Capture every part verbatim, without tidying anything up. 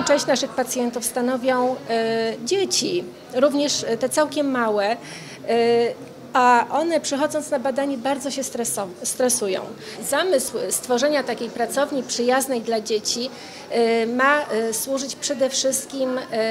Dużą część naszych pacjentów stanowią dzieci, również te całkiem małe, a one przychodząc na badanie bardzo się stresują. Zamysł stworzenia takiej pracowni przyjaznej dla dzieci ma służyć przede wszystkim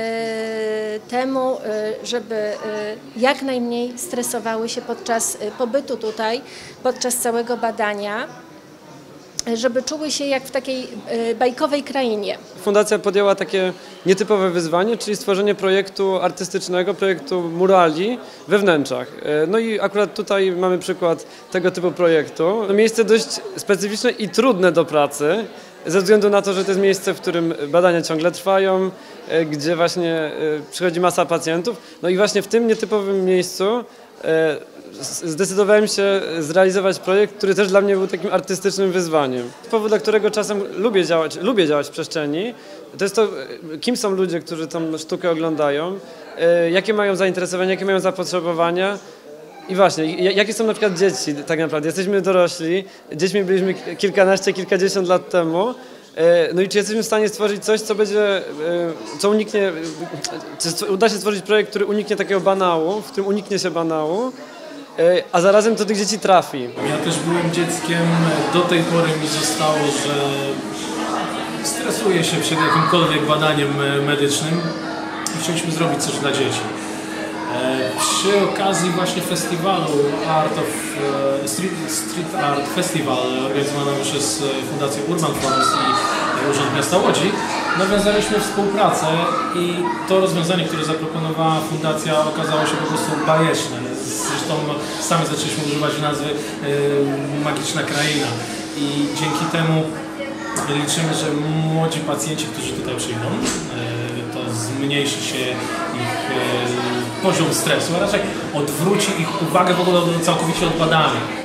temu, żeby jak najmniej stresowały się podczas pobytu tutaj, podczas całego badania, żeby czuły się jak w takiej bajkowej krainie. Fundacja podjęła takie nietypowe wyzwanie, czyli stworzenie projektu artystycznego, projektu murali we wnętrzach. No i akurat tutaj mamy przykład tego typu projektu. Miejsce dość specyficzne i trudne do pracy, ze względu na to, że to jest miejsce, w którym badania ciągle trwają, gdzie właśnie przychodzi masa pacjentów. No i właśnie w tym nietypowym miejscu zdecydowałem się zrealizować projekt, który też dla mnie był takim artystycznym wyzwaniem. Powód, dla którego czasem lubię działać, lubię działać w przestrzeni, to jest to, kim są ludzie, którzy tą sztukę oglądają, jakie mają zainteresowania, jakie mają zapotrzebowania. I właśnie, jakie są na przykład dzieci tak naprawdę? Jesteśmy dorośli, dziećmi byliśmy kilkanaście, kilkadziesiąt lat temu. No i czy jesteśmy w stanie stworzyć coś, co będzie, co uniknie, czy uda się stworzyć projekt, który uniknie takiego banału, w którym uniknie się banału, a zarazem to tych dzieci trafi. Ja też byłem dzieckiem, do tej pory mi zostało, że stresuję się przed jakimkolwiek badaniem medycznym i chcieliśmy zrobić coś dla dzieci. Przy okazji właśnie festiwalu Art of, Street, Street Art Festival organizowanego przez Fundację Urban Forest i Urząd Miasta Łodzi nawiązaliśmy współpracę i to rozwiązanie, które zaproponowała Fundacja, okazało się po prostu bajeczne. Zresztą sami zaczęliśmy używać nazwy Magiczna Kraina i dzięki temu liczymy, że młodzi pacjenci, którzy tutaj przyjdą, to zmniejszy się ich poziom stresu, a raczej odwróci ich uwagę w ogóle całkowicie od badania.